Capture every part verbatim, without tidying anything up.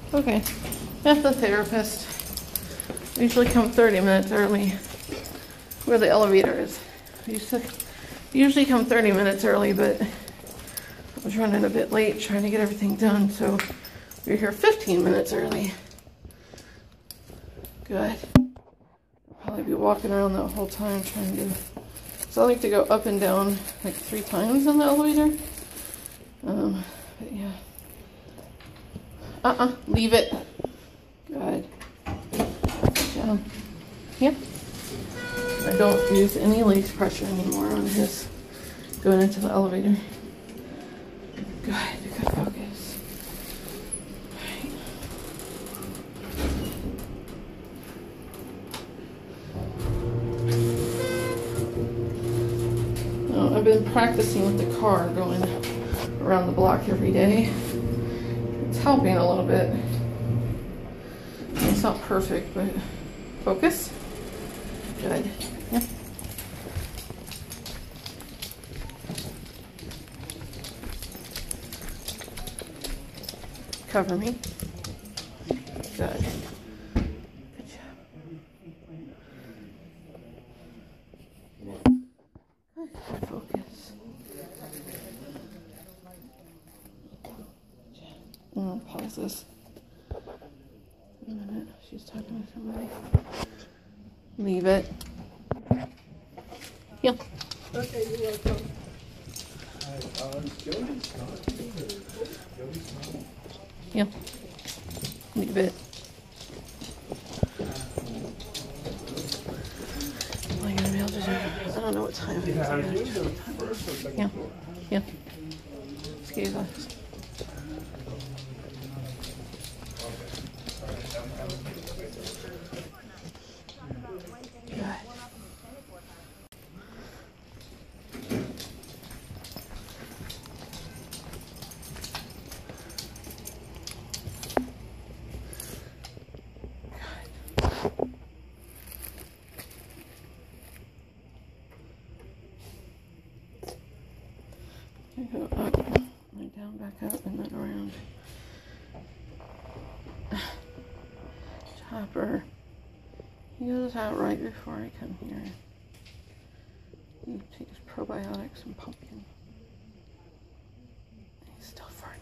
Okay, at the therapist. I usually come thirty minutes early where the elevator is. I used to usually come thirty minutes early, but I was running a bit late trying to get everything done, so we're here fifteen minutes early. Good. I'll probably be walking around the whole time trying to... So I like to go up and down like three times in the elevator. Um, but yeah. Uh-uh, leave it. Good. Good job. Yep. I don't use any lace pressure anymore on his going into the elevator. Good, good focus. Right. Oh, I've been practicing with the car going around the block every day. It's helping a little bit. It's not perfect, but focus. Good. Yep. Cover me. Good. Good job. Good. Focus. I'm gonna pause this. A minute. She's talking to somebody. Leave it. Yeah. Okay, you're welcome. Uh, Jody's not here. Jody's not. Yeah. Leave it. Am I gonna be able to do it? I don't know what time it is. Yeah, are you the first or second Yeah. floor? Yeah. Excuse us. Go up, right down, back up, and then around. Chopper. He goes out right before I come here. He takes probiotics and pumpkin. He's still farting.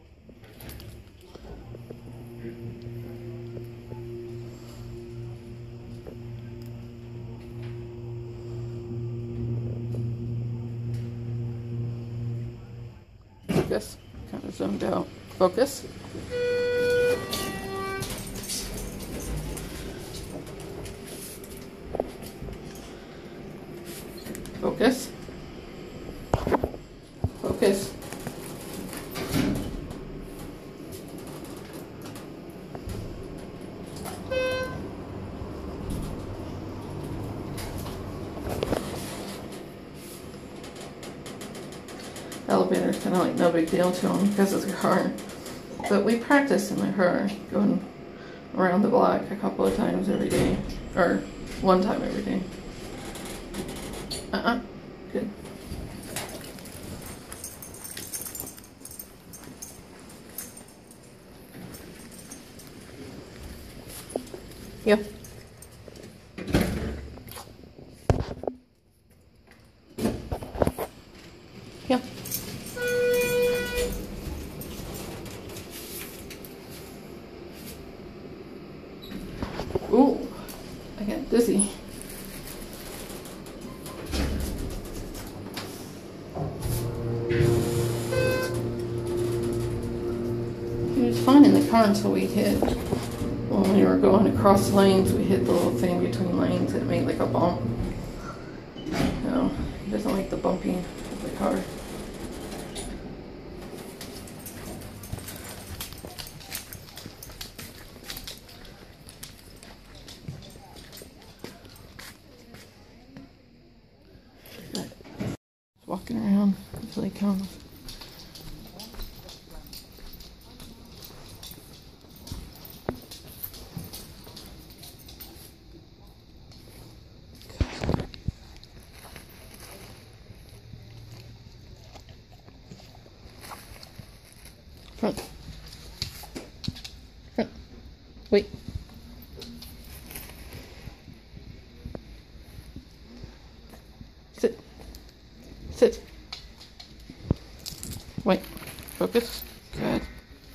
Focus. Kind of zoned out. Focus. Focus. Focus. Elevator's kind of like no big deal to him because it's a car. But we practice in the car, going around the block a couple of times every day. Or one time every day. Uh-uh. Good. Yep. Yep. Ooh, I got dizzy. He was fine in the car until we hit, well, when we were going across lanes, we hit the little thing between lanes that made like a bump. No, he doesn't like the bumping of the car. Walking around until he comes. Front. Front. Wait. Sit. Sit. Wait. Focus. Good.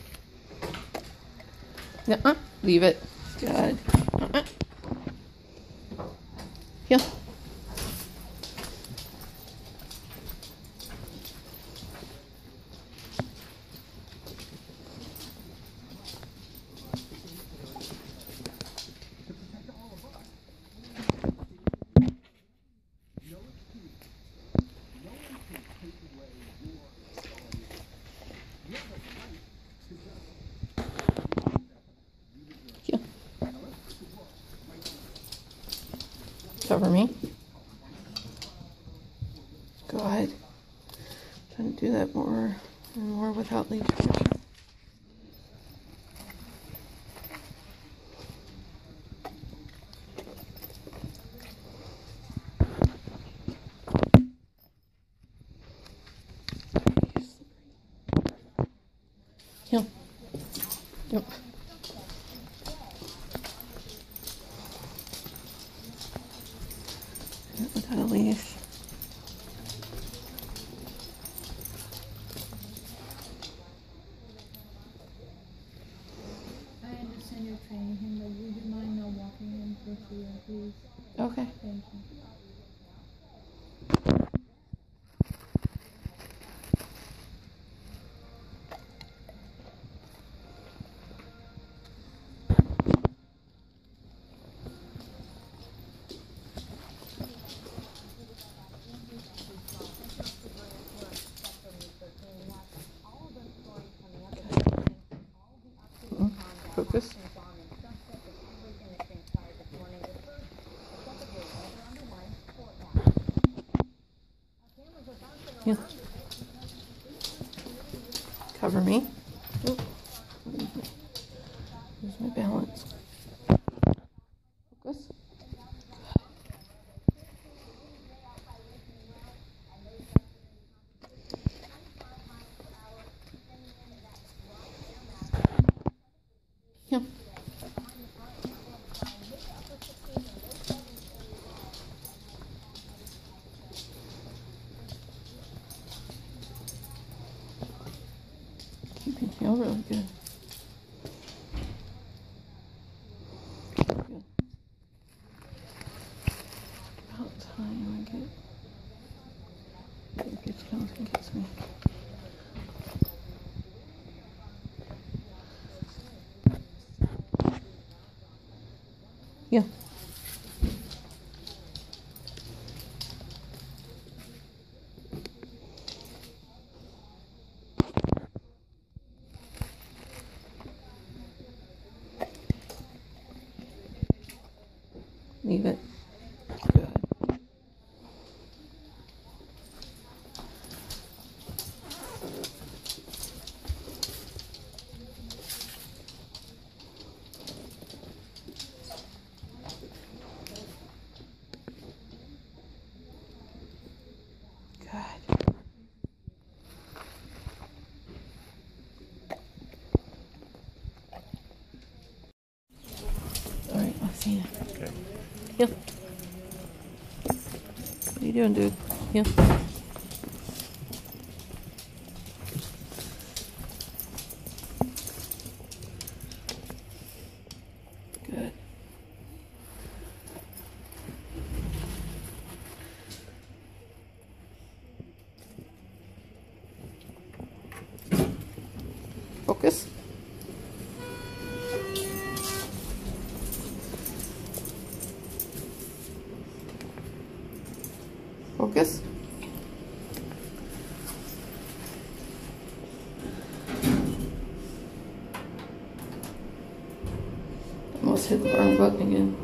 Nuh-uh. Leave it. Good. Uh-uh. Here. Here. Cover me. Good. Trying to do that more and more without leadership. Here. Yep. Without a leash. I understand you're training him, but would you mind not walking him for free, please? Okay. Thank you. Mm-mm. Focus. Yeah. Cover me. Oop. Here's my balance. Focus. Yeah. You can feel really good. Good. About time I get. It gets comes and gets me. Yeah. Leave it. Good. Good. All right, I'll see you. Okay. Yeah. What are you doing, dude? Yeah. Good. Focus. Focus. Almost hit the wrong button again.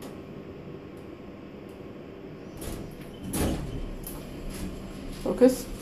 Focus.